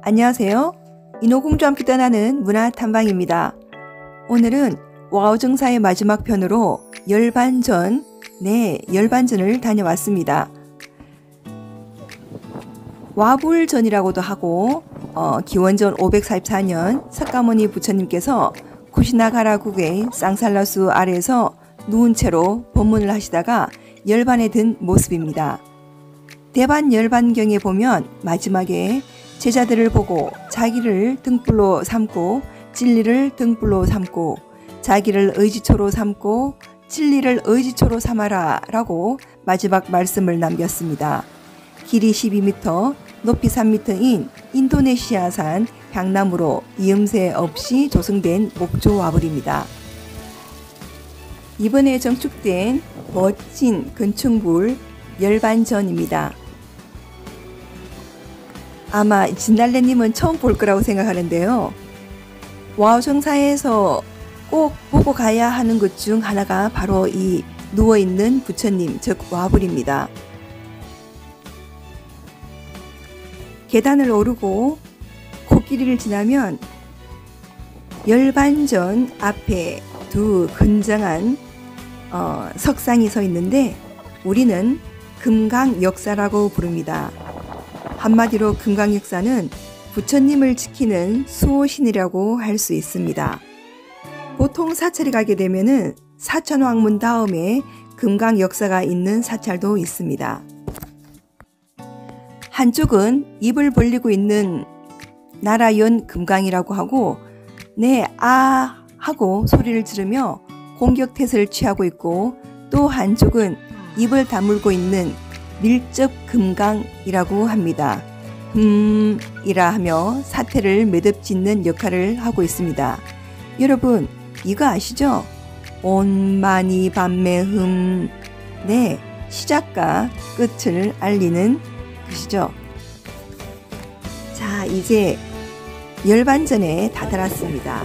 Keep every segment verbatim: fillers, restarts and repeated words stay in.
안녕하세요. 인어공주와 함께 떠나는 문화탐방입니다. 오늘은 와우정사의 마지막 편으로 열반전, 네, 열반전을 다녀왔습니다. 와불전이라고도 하고 어, 기원전 오백사십사 년 석가모니 부처님께서 쿠시나가라국의 쌍살라수 아래에서 누운 채로 법문을 하시다가 열반에 든 모습입니다. 대반 열반경에 보면 마지막에 제자들을 보고 자기를 등불로 삼고 진리를 등불로 삼고 자기를 의지초로 삼고 진리를 의지초로 삼아라 라고 마지막 말씀을 남겼습니다. 길이 십이 미터, 높이 삼 미터인 인도네시아산 향나무로 이음새 없이 조성된 목조 와불입니다. 이번에 정축된 멋진 건축물 열반전입니다. 아마 진달래님은 처음 볼 거라고 생각하는데요. 와우정사에서 꼭 보고 가야 하는 것 중 하나가 바로 이 누워있는 부처님, 즉 와불입니다. 계단을 오르고 코끼리를 지나면 열반전 앞에 두 건장한 어, 석상이 서 있는데 우리는 금강역사라고 부릅니다. 한마디로 금강역사는 부처님을 지키는 수호신이라고 할 수 있습니다. 보통 사찰에 가게 되면은 사천왕문 다음에 금강역사가 있는 사찰도 있습니다. 한쪽은 입을 벌리고 있는 나라연 금강이라고 하고 네, 아 하고 소리를 지르며 공격태세를 취하고 있고 또 한쪽은 입을 다물고 있는 밀접 금강이라고 합니다. 음 이라 하며 사태를 매듭짓는 역할을 하고 있습니다. 여러분 이거 아시죠? 온마니 밤매흠, 네, 시작과 끝을 알리는 것이죠. 자, 이제 열반전에 다다랐습니다.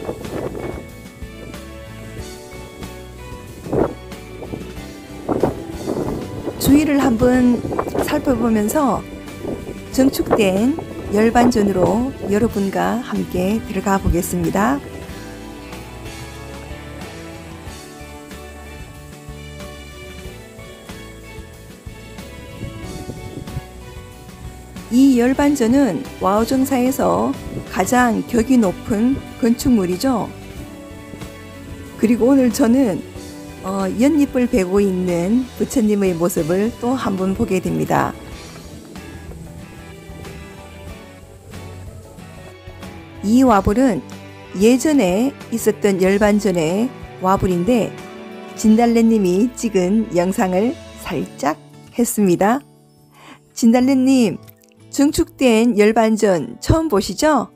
주위를 한번 살펴보면서 정축된 열반전으로 여러분과 함께 들어가 보겠습니다. 이 열반전은 와우정사에서 가장 격이 높은 건축물이죠. 그리고 오늘 저는 어, 연잎을 베고 있는 부처님의 모습을 또 한 번 보게 됩니다. 이 와불은 예전에 있었던 열반전의 와불인데 진달래님이 찍은 영상을 살짝 했습니다. 진달래님, 증축된 열반전 처음 보시죠?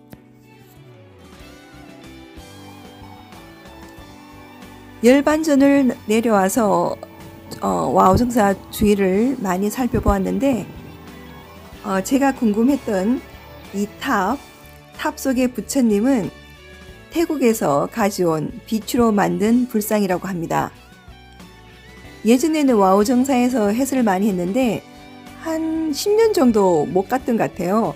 열반전을 내려와서 어, 와우정사 주위를 많이 살펴보았는데 어, 제가 궁금했던 이 탑, 탑 속의 부처님은 태국에서 가져온 비추로 만든 불상이라고 합니다. 예전에는 와우정사에서 해설을 많이 했는데 한 십 년 정도 못 갔던 것 같아요.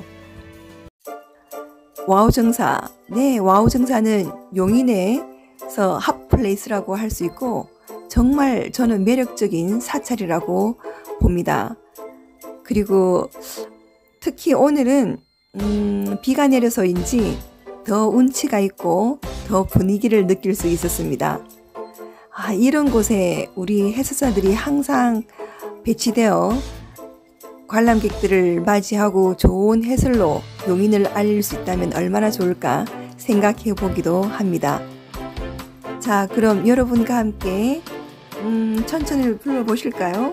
와우정사, 네, 와우정사는 용인에서 핫플레이스라고 할 수 있고 정말 저는 매력적인 사찰이라고 봅니다. 그리고 특히 오늘은 음, 비가 내려서인지 더 운치가 있고 더 분위기를 느낄 수 있었습니다. 아, 이런 곳에 우리 해설사들이 항상 배치되어 관람객들을 맞이하고 좋은 해설로 용인을 알릴 수 있다면 얼마나 좋을까 생각해 보기도 합니다. 자, 그럼 여러분과 함께 음, 천천히 불러보실까요?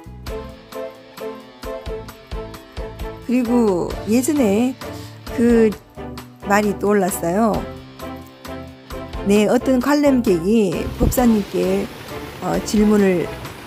그리고 예전에 그 말이 떠올랐어요. 네, 어떤 관람객이 법사님께 어, 질문을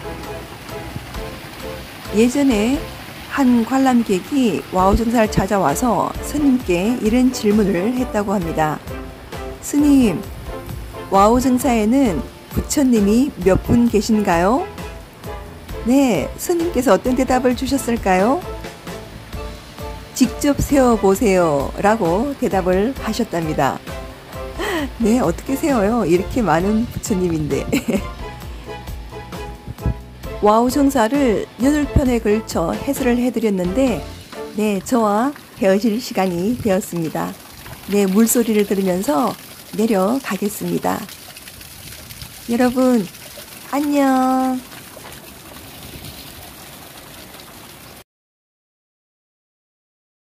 예전에 한 관람객이 와우정사를 찾아와서 스님께 이런 질문을 했다고 합니다. 스님, 와우정사에는 부처님이 몇 분 계신가요? 네, 스님께서 어떤 대답을 주셨을까요? 직접 세워보세요 라고 대답을 하셨답니다. 네, 어떻게 세워요? 이렇게 많은 부처님인데. 와우 정사를 여덟 편에 걸쳐 해설을 해드렸는데, 네, 저와 헤어질 시간이 되었습니다. 네, 물소리를 들으면서 내려가겠습니다. 여러분, 안녕.